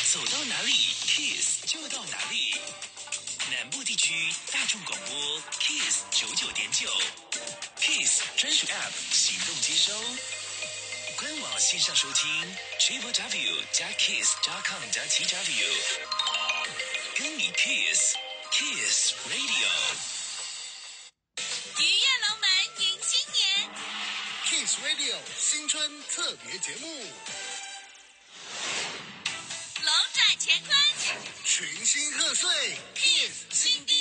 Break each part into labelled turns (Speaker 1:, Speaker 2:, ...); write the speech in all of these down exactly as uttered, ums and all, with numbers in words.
Speaker 1: 走到哪里 Kiss 就到哪里。南部地区大众广播 Kiss 九九点九 Kiss 专属 App 行动接收，官网线上收听 triple w 加 kiss 加 com 加 t w， 跟你 Kiss Kiss Radio。
Speaker 2: 愉悦龙门迎新年
Speaker 3: Kiss Radio 新春特别节目，
Speaker 2: 龙转乾坤，
Speaker 3: 群星贺岁 ，Kiss 新 D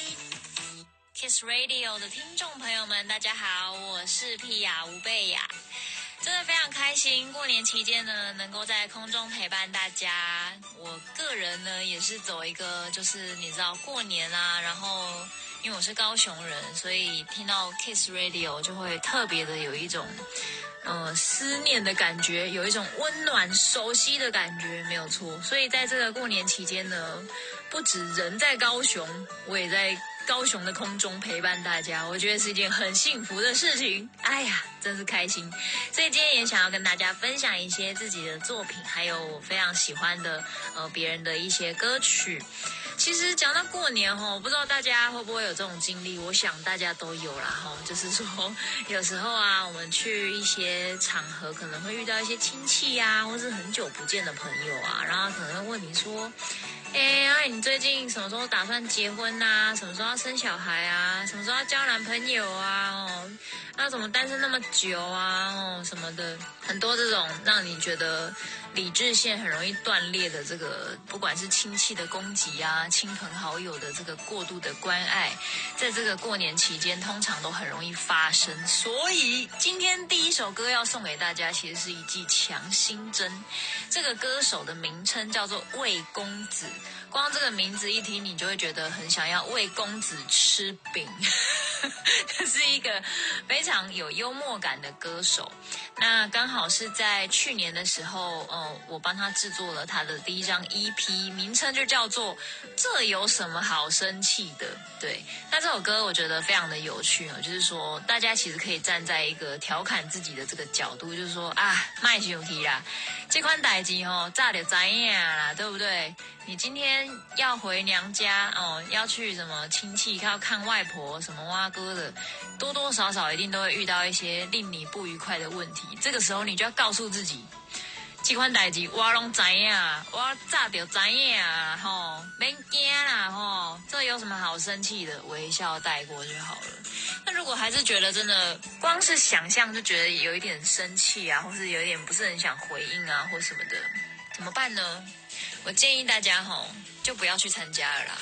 Speaker 3: J。Kiss
Speaker 4: Radio 的听众朋友们，大家好，我是屁雅吴贝雅，真的非常开心，过年期间呢，能够在空中陪伴大家。我个人呢，也是走一个，就是你知道过年啊，然后因为我是高雄人，所以听到 Kiss Radio 就会特别的有一种呃思念的感觉，有一种温暖熟悉的感觉，没有错。所以在这个过年期间呢，不止人在高雄，我也在高雄的空中陪伴大家，我觉得是一件很幸福的事情。哎呀，真是开心。所以今天也想要跟大家分享一些自己的作品，还有我非常喜欢的呃别人的一些歌曲。其实讲到过年吼，不知道大家会不会有这种经历？我想大家都有啦吼，就是说有时候啊，我们去一些场合可能会遇到一些亲戚啊，或是很久不见的朋友啊，然后可能会问你说，哎，哎，你最近什么时候打算结婚啊？什么时候要生小孩啊？什么时候要交男朋友啊？哦，那怎么单身那么久啊？哦，什么的，很多这种让你觉得理智线很容易断裂的这个，不管是亲戚的攻击啊，亲朋好友的这个过度的关爱，在这个过年期间，通常都很容易发生。所以今天第一首歌要送给大家，其实是一剂强心针。这个歌手的名称叫做魏公子。光这个名字一听，你就会觉得很想要为公子吃饼。这是一个非常有幽默感的歌手。那刚好是在去年的时候，呃，我帮他制作了他的第一张 E P， 名称就叫做《这有什么好生气的》。对，那这首歌我觉得非常的有趣哦，就是说大家其实可以站在一个调侃自己的这个角度，就是说啊，卖生气啦，这款代志哦，早就知影啦，对不对？你今天要回娘家哦，要去什么亲戚，要看外婆什么挖哥的，多多少少一定都会遇到一些令你不愉快的问题。这个时候你就要告诉自己，这款代志我拢知影，我早就知影啦，吼，免惊啦，吼，这有什么好生气的？微笑带过就好了。那如果还是觉得真的光是想象就觉得有一点生气啊，或是有一点不是很想回应啊，或什么的，怎么办呢？我建议大家吼，就不要去参加了啦，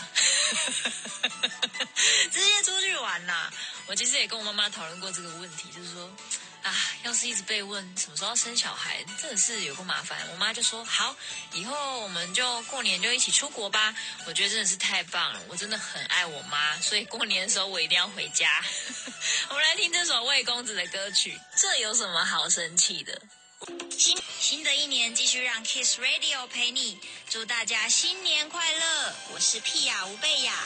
Speaker 4: 直接出去玩啦。我其实也跟我妈妈讨论过这个问题，就是说，啊，要是一直被问什么时候要生小孩，真的是有够麻烦。我妈就说，好，以后我们就过年就一起出国吧。我觉得真的是太棒了，我真的很爱我妈，所以过年的时候我一定要回家。我们来听这首魏公子的歌曲，这有什么好生气的？新新的一年继续让 Kiss Radio 陪你，祝大家新年快乐！我是屁雅吴贝雅。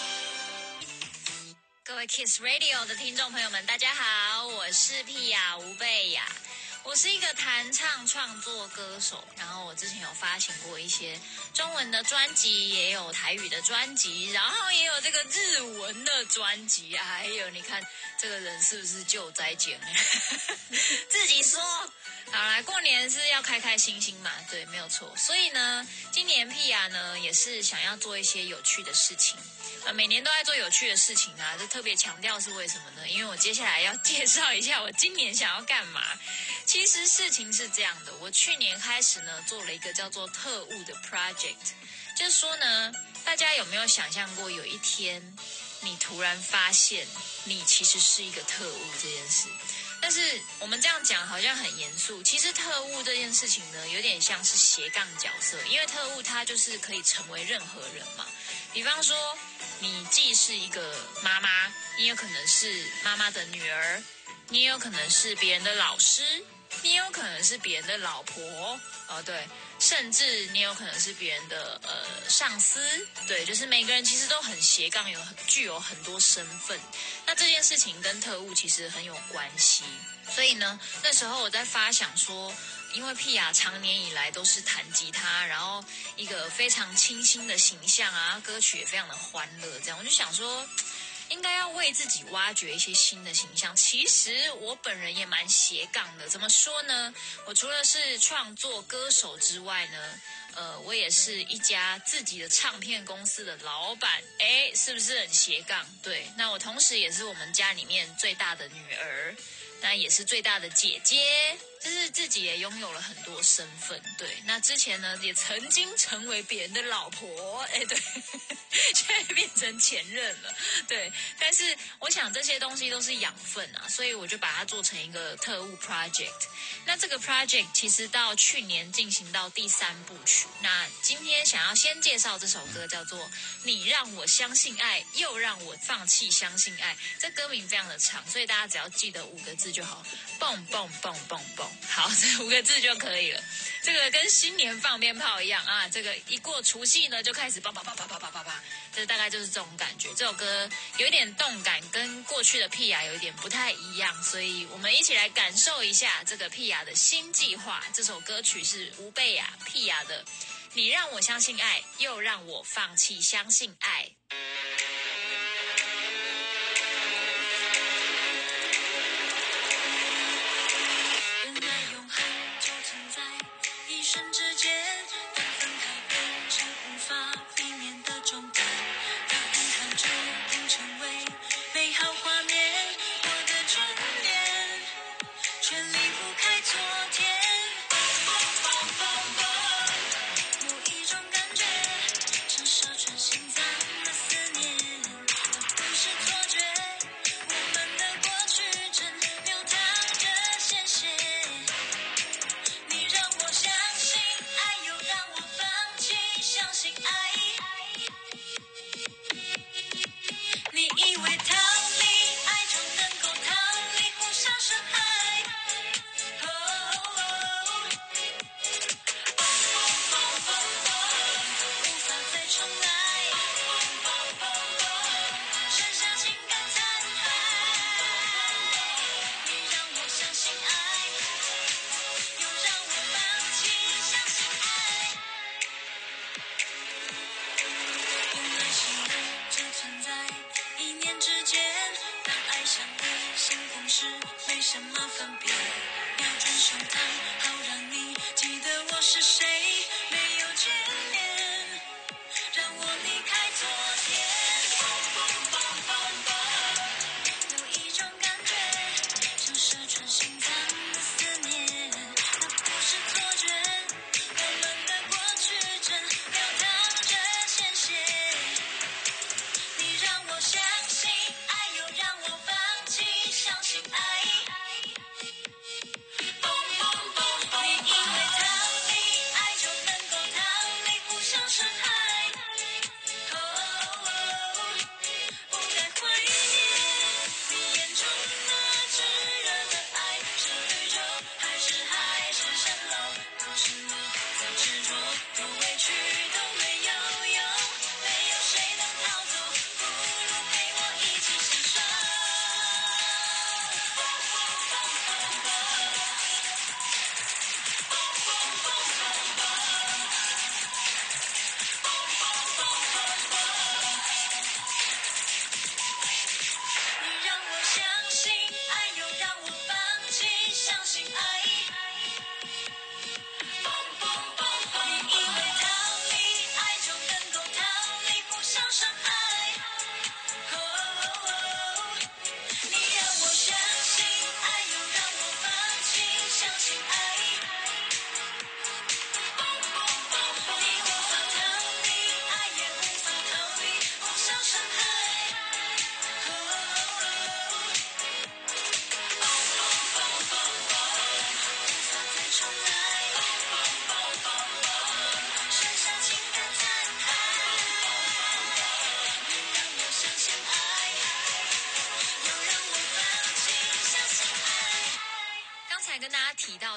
Speaker 4: 各位 Kiss Radio 的听众朋友们，大家好，我是屁雅吴贝雅。我是一个弹唱创作歌手，然后我之前有发行过一些中文的专辑，也有台语的专辑，然后也有这个日文的专辑啊。还有你看这个人是不是救灾简？自己说。好啦，过年是要开开心心嘛，对，没有错。所以呢，今年屁雅呢也是想要做一些有趣的事情，呃，每年都在做有趣的事情啊。这特别强调是为什么呢？因为我接下来要介绍一下我今年想要干嘛。其实事情是这样的，我去年开始呢做了一个叫做特务的 project， 就是说呢，大家有没有想象过有一天你突然发现你其实是一个特务这件事？但是我们这样讲好像很严肃，其实特务这件事情呢，有点像是斜杠角色，因为特务他就是可以成为任何人嘛。比方说，你既是一个妈妈，你有可能是妈妈的女儿，你也有可能是别人的老师，你也有可能是别人的老婆，哦对，甚至你有可能是别人的呃上司，对，就是每个人其实都很斜杠，有很具有很多身份。那这件事情跟特务其实很有关系，所以呢，那时候我在发想说， 因为屁雅长年以来都是弹吉他，然后一个非常清新的形象啊，歌曲也非常的欢乐，这样我就想说，应该要为自己挖掘一些新的形象。其实我本人也蛮斜杠的，怎么说呢？我除了是创作歌手之外呢，呃，我也是一家自己的唱片公司的老板，哎，是不是很斜杠？对，那我同时也是我们家里面最大的女儿，那也是最大的姐姐，就是自己也拥有了很多身份。对，那之前呢，也曾经成为别人的老婆，哎，对，现在变成前任了。对，但是我想这些东西都是养分啊，所以我就把它做成一个特务 project。那这个 project 其实到去年进行到第三部曲。那今天想要先介绍这首歌，叫做《你让我相信爱，又让我放弃相信爱》。这歌名非常的长，所以大家只要记得五个字就好，蹦蹦蹦蹦蹦。好，这五个字就可以了。这个跟新年放鞭炮一样啊，这个一过除夕呢，就开始叭叭叭叭叭叭叭叭，这大概就是这种感觉。这首歌有一点动感，跟过去的屁雅有一点不太一样，所以我们一起来感受一下这个屁雅的新计划。这首歌曲是吴蓓雅、屁雅的《你让我相信爱，又让我放弃相信爱》。
Speaker 5: 瞬之间，当分开变成无法避免的终点，让遗憾注定成为美好画面。我的眷恋，却离不开昨天。有一种感觉，像射穿心脏的思念，那不是错觉。我们的过去正流淌着鲜血。你让我相信爱，又让我放弃相信爱。你以为逃离爱就能够逃离互相伤害，哦哦哦哦哦，无法再重来，剩下情感残骸。你让我相信爱，又让我放弃相信爱。有耐心的这存在，一念之间，当爱像地心同时，没什么分别。瞄准胸膛，好让你记得我是谁，没有眷恋，让我离开昨天。有一种感觉，像射穿心脏的思念，那不是错觉。我们的过去正流淌着鲜血。你让我相信爱，又让我放弃相信爱。你以为逃离爱就能够逃离互相伤害，哦哦，不该怀念你眼中那炙热的爱。是宇宙还是海市蜃楼，都是你在执着，有委屈都没有用，没有谁能逃走，不如陪我一起享受。你让我相信爱，又让我放弃相信爱。你以为逃离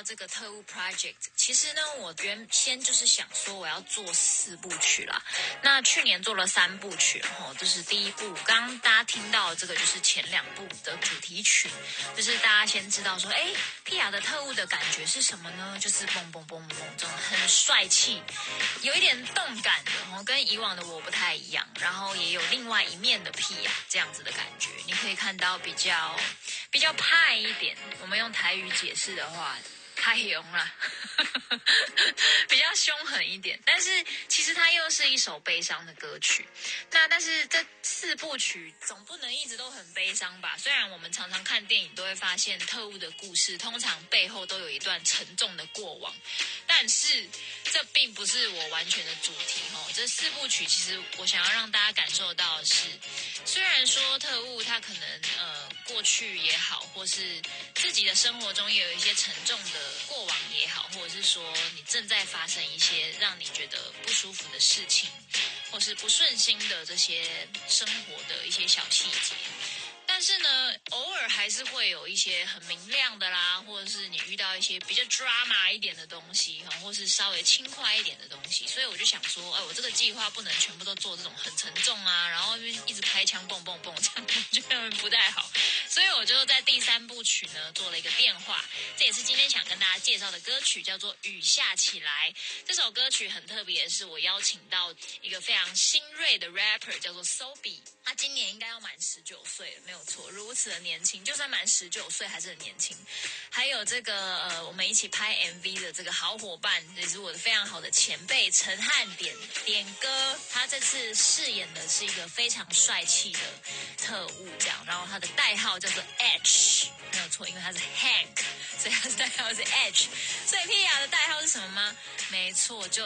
Speaker 4: 这个特务 project， 其实呢，我原先就是想说我要做四部曲啦。那去年做了三部曲，哦，这是第一部，刚刚大家听到的这个就是前两部的主题曲，就是大家先知道说，哎，皮亚的特务的感觉是什么呢？就是蹦蹦蹦蹦这种很帅气，有一点动感的，哦，跟以往的我不太一样，然后也有另外一面的皮亚这样子的感觉，你可以看到比较比较派一点，我们用台语解释的话，太凶了，比较凶狠一点。但是其实它又是一首悲伤的歌曲。那但是这四部曲总不能一直都很悲伤吧？虽然我们常常看电影都会发现特务的故事通常背后都有一段沉重的过往，但是这并不是我完全的主题哦。这四部曲其实我想要让大家感受到的是，虽然说特务他可能呃过去也好，或是自己的生活中也有一些沉重的过往也好，或者是说你正在发生一些让你觉得不舒服的事情，或是不顺心的这些生活的一些小细节，但是呢，偶尔还是会有一些很明亮的啦，或者是你遇到一些比较 drama 一点的东西，或是稍微轻快一点的东西，所以我就想说，哎，我这个计划不能全部都做这种很沉重啊，然后一直开枪蹦蹦蹦，这样我觉得不太好，所以我就在第三部曲呢做了一个变化，这也是今天想跟大家介绍的歌曲，叫做《雨下起来》。这首歌曲很特别的是，我邀请到一个非常新锐的 rapper， 叫做 Sobi， 他今年应该要满十九岁了，没有错，如此的年轻，就算满十九岁还是很年轻。还有这个呃，我们一起拍 M V 的这个好伙伴，也是我的非常好的前辈陈汉典典哥，他这次饰演的是一个非常帅气的特务，这样，然后他的代号叫做 H， 没有错，因为他是 Hank， 所以他的代号是 H。所以 P 亚的代号是什么吗？没错，就是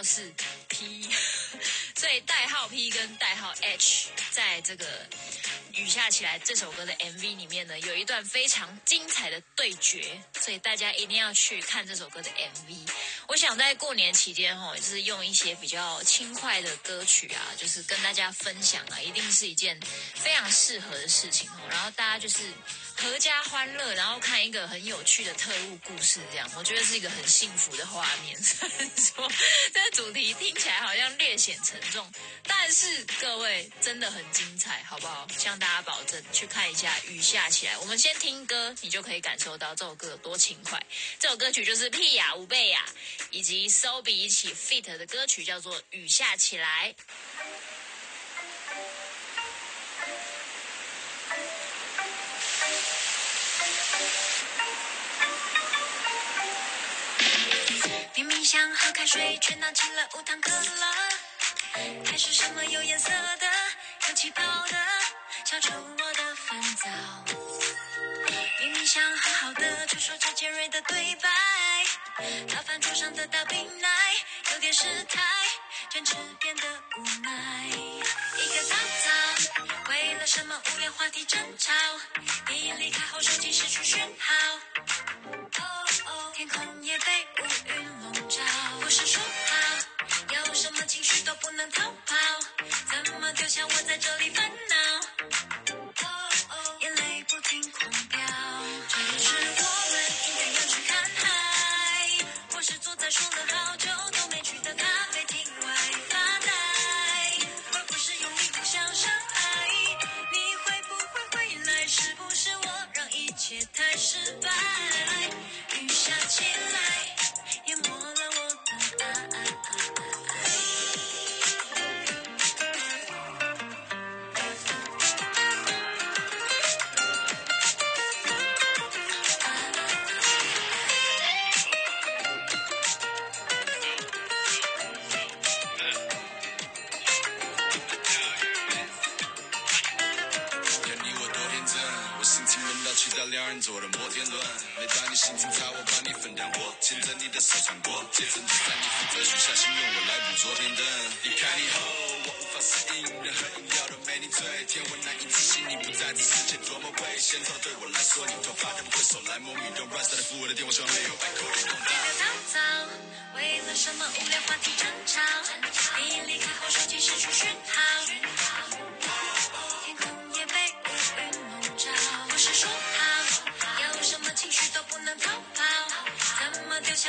Speaker 4: P。所以代号 P 跟代号 H 在这个雨下起来这首歌的 M V 里面呢，有一段非常精彩的对决，所以大家一定要去看这首歌的 M V。我想在过年期间哦，就是用一些比较轻快的歌曲啊，就是跟大家分享啊，一定是一件非常适合的事情哦。然后大家就是合家欢乐，然后看一个很有趣的特务故事，这样我觉得是一个很幸福的画面。虽然说这个主题听起来好像略显沉重，但是各位真的很精彩，好不好？向大家保证，去看一下《雨下起来》。我们先听歌，你就可以感受到这首歌有多轻快。这首歌曲就是皮亚、吴贝亚以及 Sobi 一起 feat 的歌曲，叫做《雨下起来》。
Speaker 5: 明明想喝开水，却拿起了无糖可乐。还是什么有颜色的、有气泡的，消除我的烦躁。明明想好好的，却说着尖锐的对白。打翻桌上的大冰奶，有点失态，坚持变得无奈。一个早早，为了什么无聊话题争吵？一离开后，手机失去讯号。哦哦，天空也被乌云笼罩。不是说好，有什么情绪都不能逃跑，怎么丢下我在这里烦恼？哦哦，眼泪不停狂飙。这时我们应该要去看海，或是坐在说了好久都没去的咖啡厅外发呆，而不是用力互相伤害。你会不会回来？是不是我让一切太失败？雨下起来，淹没了我的爱。
Speaker 6: 期待两人坐的摩天轮，每当你心情差，我帮你分担火，牵着你的手穿过阶层之山，你负责许下心愿，我来捕捉天灯。离开你后，我无法适应，任何饮料都没你醉，天文难以置信，你不在这世界多么危险。错对我来说，你头发都不会手来摸你，用 Rasta 的服务的电话，希望没有百口的空档。
Speaker 5: 一个早早，为了什么无聊话题争吵？你离开后，手机失去讯号。天空也被乌云笼罩。不是说好，有什么情绪都不能逃跑，怎么丢下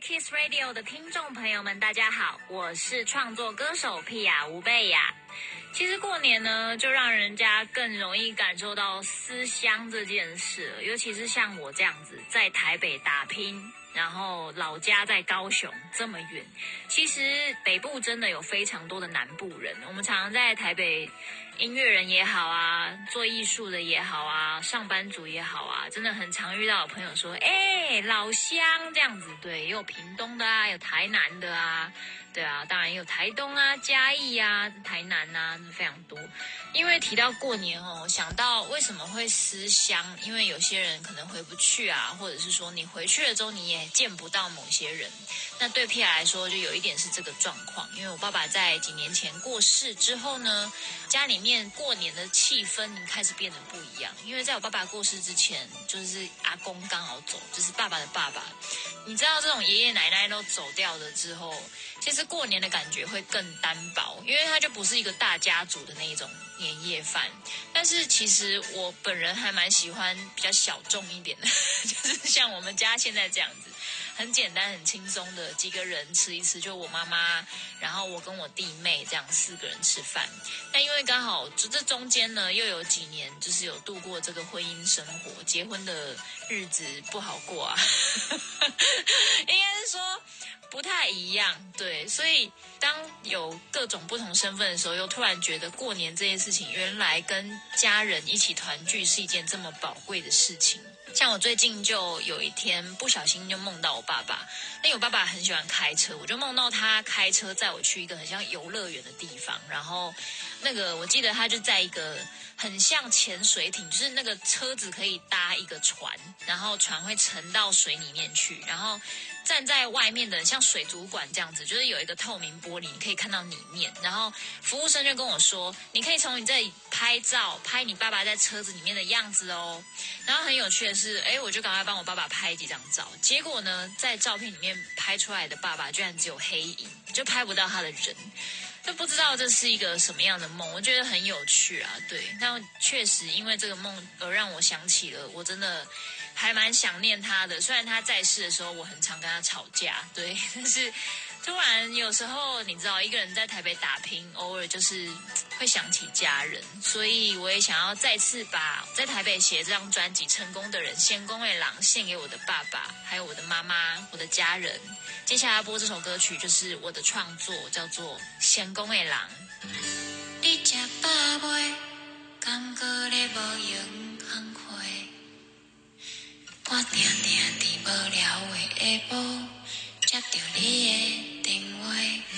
Speaker 4: Kiss Radio 的听众朋友们，大家好，我是创作歌手屁雅吴贝雅。其实过年呢，就让人家更容易感受到思乡这件事了，尤其是像我这样子在台北打拼，然后老家在高雄这么远。其实北部真的有非常多的南部人，我们常常在台北，音乐人也好啊，做艺术的也好啊，上班族也好啊，真的很常遇到有朋友说，哎，老乡这样子。对，也有屏东的啊，有台南的啊，对啊，当然也有台东啊、嘉义啊、台南啊，非常多。因为提到过年哦，想到为什么会思乡，因为有些人可能回不去啊，或者是说你回去了之后你也见不到某些人。那对 P 来说就有一点是这个状况，因为我爸爸在几年前过世之后呢，家里面过年的气氛开始变得不一样。因为在我爸爸过世之前，就是阿公刚好走，就是爸爸的爸爸。你知道这种爷爷奶奶都走掉了之后，其实过年的感觉会更单薄，因为它就不是一个大家族的那一种年夜饭。但是其实我本人还蛮喜欢比较小众一点的，就是像我们家现在这样子，很简单很轻松的几个人吃一吃，就我妈妈，然后我跟我弟妹这样四个人吃饭。但因为刚好就这中间呢又有几年就是有度过这个婚姻生活，结婚的日子不好过啊应该是说不太一样。对，所以当有各种不同身份的时候，又突然觉得过年这件事情原来跟家人一起团聚是一件这么宝贵的事情。像我最近就有一天不小心就梦到我爸爸，因为我爸爸很喜欢开车，我就梦到他开车载我去一个很像游乐园的地方，然后那个我记得他就在一个很像潜水艇，就是那个车子可以搭一个船，然后船会沉到水里面去，然后站在外面的像水族馆这样子，就是有一个透明玻璃，你可以看到里面。然后服务生就跟我说，你可以从你这里拍照，拍你爸爸在车子里面的样子哦。然后很有趣的是，哎，我就赶快帮我爸爸拍几张照。结果呢，在照片里面拍出来的爸爸居然只有黑影，就拍不到他的人。就不知道这是一个什么样的梦，我觉得很有趣啊。对，但确实因为这个梦而让我想起了，我真的还蛮想念他的。虽然他在世的时候我很常跟他吵架，对，但是突然有时候你知道一个人在台北打拼，偶尔就是会想起家人，所以我也想要再次把在台北写这张专辑成功的人先公卫郎献给我的爸爸，还有我的妈妈，我的家人。接下来播这首歌曲就是我的创作，叫做先公卫郎。
Speaker 5: 你吃饱未？感觉咧无用通回，我定定伫无聊的下晡接到你的电话，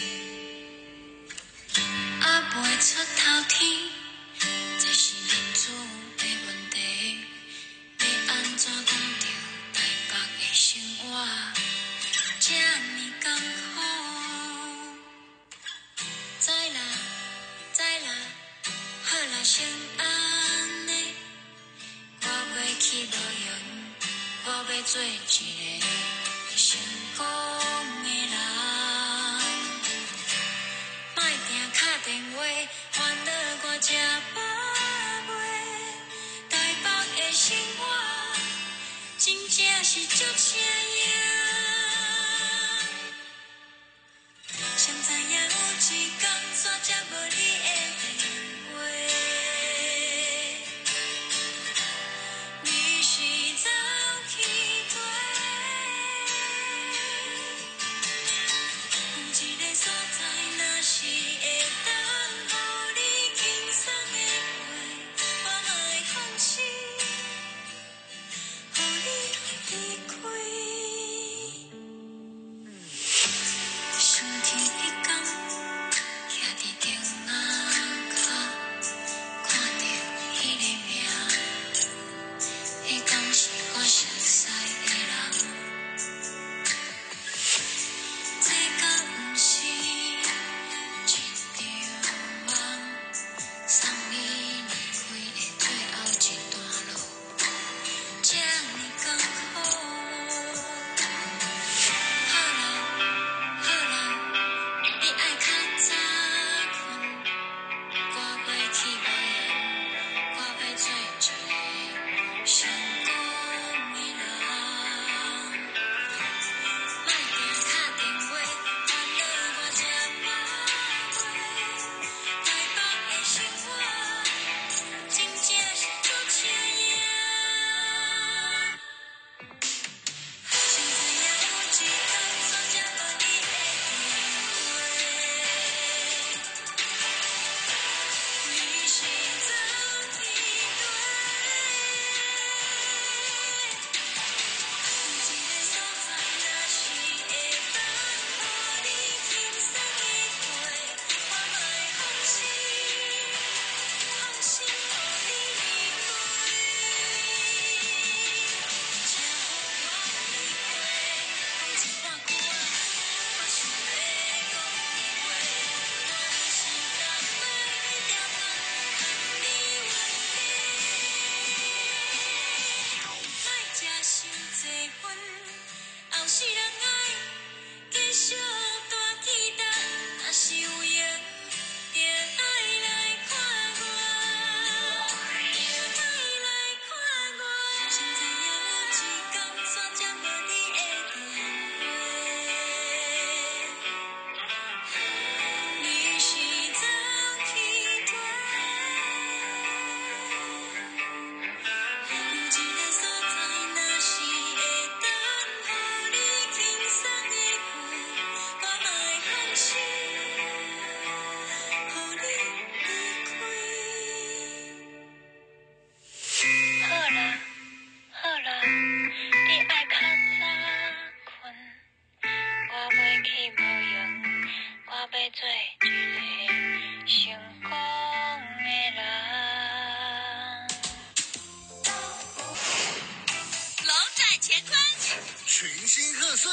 Speaker 5: 还袂出头天，这是日子的问题。要安怎讲着台北的生活这呢艰苦？知啦，知啦，好啦，先安尼。我过去无用，我要做一个成功的人。莫定打电话，烦恼我吃饱未？台北的生活真正是足车样。谁知影有一天煞接无你的电话？你是走去佗？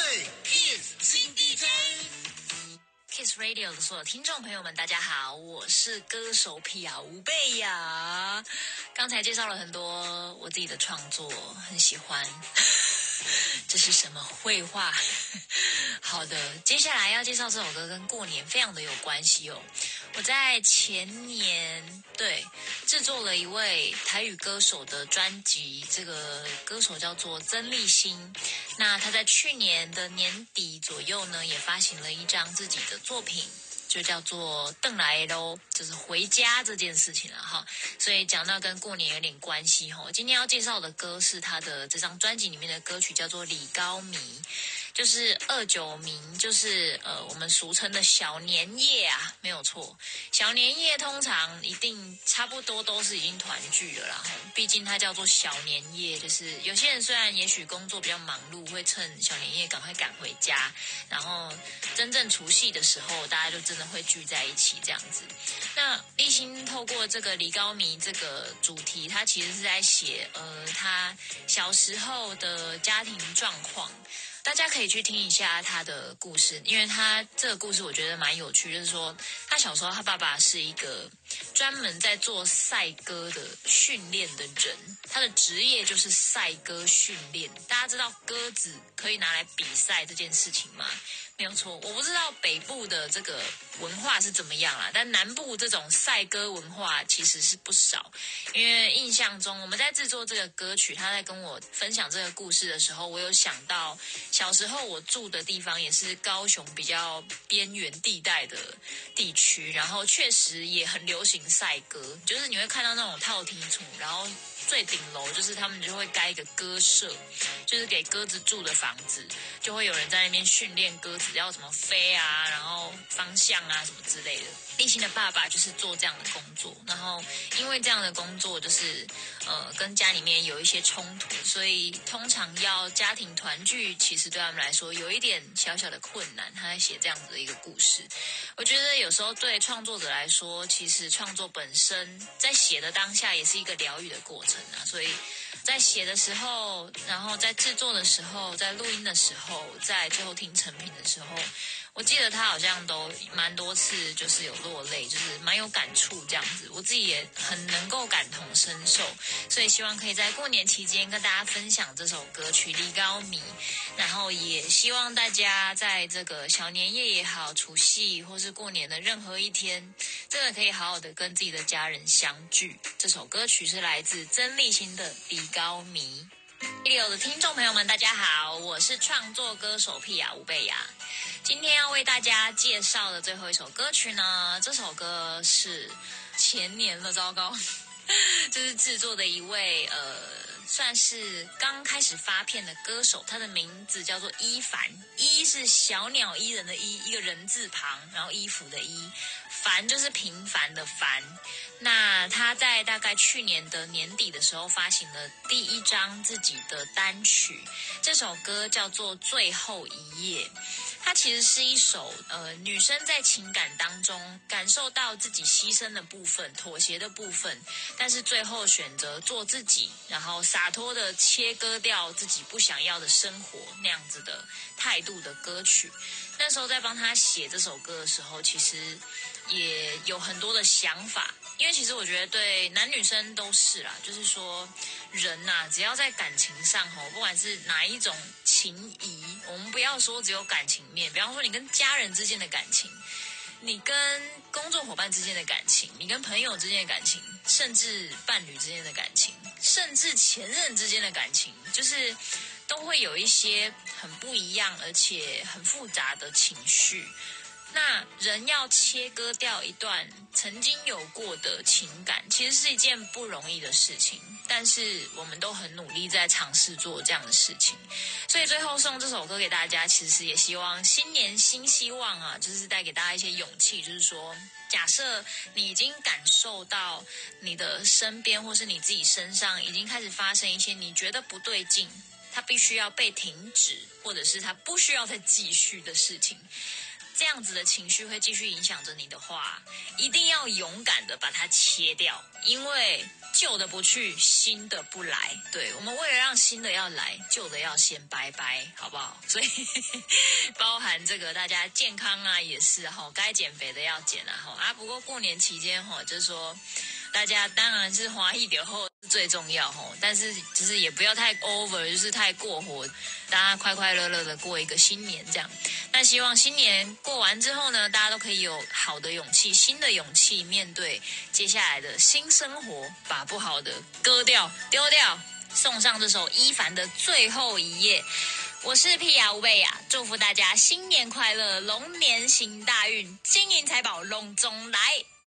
Speaker 3: 岁 ，Kiss 新 D J。
Speaker 4: Kiss Radio 的所有听众朋友们，大家好，我是歌手皮亚吴贝雅。刚才介绍了很多我自己的创作，很喜欢。这是什么绘画？好的，接下来要介绍这首歌跟过年非常的有关系哦。我在前年对制作了一位台语歌手的专辑，这个歌手叫做曾立新。那他在去年的年底左右呢，也发行了一张自己的作品，就叫做邓来咯，就是回家这件事情了哈。所以讲到跟过年有点关系哈。今天要介绍的歌是他的这张专辑里面的歌曲，叫做李高迷，就是二九冥，就是呃我们俗称的小年夜啊，没有错。小年夜通常一定差不多都是已经团聚了啦，毕竟它叫做小年夜，就是有些人虽然也许工作比较忙碌，会趁小年夜赶快赶回家，然后真正除夕的时候，大家就真的会聚在一起这样子。那立新透过这个李高迷这个主题，他其实是在写呃他小时候的家庭状况。大家可以去听一下他的故事，因为他这个故事我觉得蛮有趣，就是说他小时候他爸爸是一个专门在做赛鸽的训练的人，他的职业就是赛鸽训练。大家知道鸽子可以拿来比赛这件事情吗？没有错，我不知道北部的这个文化是怎么样啦，但南部这种赛鸽文化其实是不少。因为印象中我们在制作这个歌曲，他在跟我分享这个故事的时候，我有想到小时候我住的地方也是高雄比较边缘地带的地区，然后确实也很流行赛鸽，就是你会看到那种套厅处，然后最顶楼就是他们就会盖一个鸽舍，就是给鸽子住的房子，就会有人在那边训练鸽子要怎么飞啊，然后方向啊什么之类的。立新的爸爸就是做这样的工作，然后因为这样的工作就是呃跟家里面有一些冲突，所以通常要家庭团聚，其实对他们来说有一点小小的困难。他在写这样子的一个故事，我觉得有时候对创作者来说，其实创作本身在写的当下也是一个疗愈的过程啊，所以在写的时候，然后在制作的时候，在录音的时候，在最后听成品的时候，我记得他好像都蛮多次就是有落泪，就是蛮有感触这样子，我自己也很能够感同身受，所以希望可以在过年期间跟大家分享这首歌曲《李高迷》，然后也希望大家在这个小年夜也好，除夕或是过年的任何一天，真的可以好好的跟自己的家人相聚。这首歌曲是来自曾立新的《李高迷》。一流的听众朋友们，大家好，我是创作歌手皮亚吴贝雅。今天要为大家介绍的最后一首歌曲呢，这首歌是前年了，糟糕，这是制作的一位呃，算是刚开始发片的歌手，他的名字叫做伊凡。伊是小鸟依人的伊，一个人字旁，然后衣服的衣，凡就是平凡的凡。那他在大概去年的年底的时候发行了第一张自己的单曲，这首歌叫做《最后一夜》。它其实是一首呃女生在情感当中感受到自己牺牲的部分、妥协的部分，但是最后选择做自己，然后洒脱的切割掉自己不想要的生活那样子的态度的歌曲。那时候在帮他写这首歌的时候，其实也有很多的想法，因为其实我觉得对男女生都是啦，就是说人呐、啊，只要在感情上吼，不管是哪一种情谊，我们不要说只有感情面，比方说你跟家人之间的感情，你跟工作伙伴之间的感情，你跟朋友之间的感情，甚至伴侣之间的感情，甚至前任之间的感情，就是都会有一些很不一样而且很复杂的情绪。那人要切割掉一段曾经有过的情感，其实是一件不容易的事情，但是我们都很努力在尝试做这样的事情。所以最后送这首歌给大家，其实也希望新年新希望啊，就是带给大家一些勇气，就是说假设你已经感受到你的身边或是你自己身上已经开始发生一些你觉得不对劲，它必须要被停止，或者是它不需要再继续的事情，这样子的情绪会继续影响着你的话，一定要勇敢的把它切掉，因为旧的不去，新的不来。对，我们为了让新的要来，旧的要先拜拜，好不好？所以包含这个大家健康啊，也是哈，该减肥的要减啊，哈啊。不过过年期间哈，就是说大家当然是华裔点后是最重要哈，但是就是也不要太 over， 就是太过火，大家快快乐乐的过一个新年这样。那希望新年过完之后呢，大家都可以有好的勇气，新的勇气面对接下来的新生活，把不好的割掉、丢掉，送上这首伊凡的最后一页。我是屁雅吴贝雅，祝福大家新年快乐，龙年行大运，金银财宝隆中来。